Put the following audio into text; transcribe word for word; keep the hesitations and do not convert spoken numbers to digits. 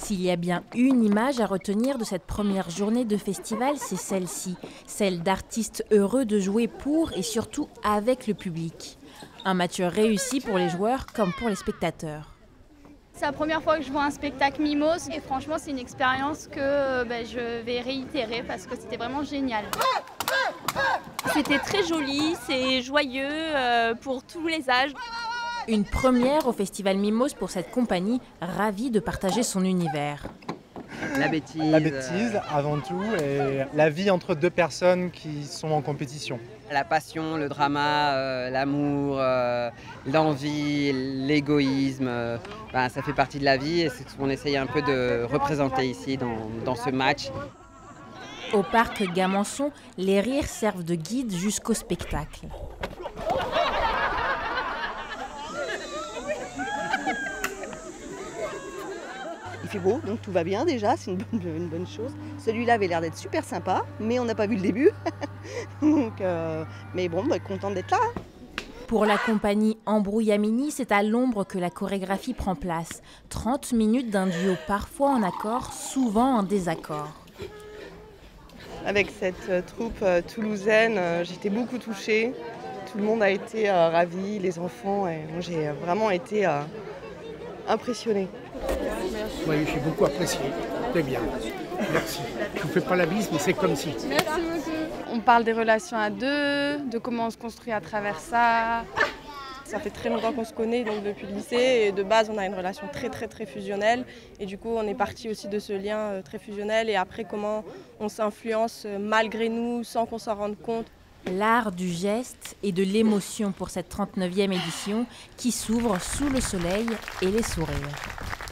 S'il y a bien une image à retenir de cette première journée de festival, c'est celle-ci, celle d'artistes heureux de jouer pour et surtout avec le public. Un match réussi pour les joueurs comme pour les spectateurs. C'est la première fois que je vois un spectacle Mimos et franchement c'est une expérience que ben, je vais réitérer parce que c'était vraiment génial. C'était très joli, c'est joyeux euh, pour tous les âges. Une première au Festival Mimos pour cette compagnie, ravie de partager son univers. La bêtise. La bêtise avant tout et la vie entre deux personnes qui sont en compétition. La passion, le drama, euh, l'amour, euh, l'envie, l'égoïsme, euh, ben, ça fait partie de la vie et c'est ce qu'on essaye un peu de représenter ici dans, dans ce match. Au parc Gamançon, les rires servent de guide jusqu'au spectacle. Il fait beau, donc tout va bien déjà, c'est une bonne, une bonne chose. Celui-là avait l'air d'être super sympa, mais on n'a pas vu le début. donc, euh, mais bon, bah, contente d'être là. Pour la compagnie Embrouillamini, c'est à l'ombre que la chorégraphie prend place. trente minutes d'un duo parfois en accord, souvent en désaccord. Avec cette euh, troupe euh, toulousaine, euh, j'étais beaucoup touchée. Tout le monde a été euh, ravi, les enfants, et moi j'ai vraiment été euh, impressionnée. Oui, j'ai beaucoup apprécié. C'était bien. Merci. Je ne vous fais pas la bise, mais c'est comme si. Merci beaucoup. On parle des relations à deux, de comment on se construit à travers ça. Ça fait très longtemps qu'on se connaît, donc depuis le lycée, et de base on a une relation très très très fusionnelle. Et du coup on est parti aussi de ce lien très fusionnel et après comment on s'influence malgré nous, sans qu'on s'en rende compte. L'art du geste et de l'émotion pour cette trente-neuvième édition qui s'ouvre sous le soleil et les sourires.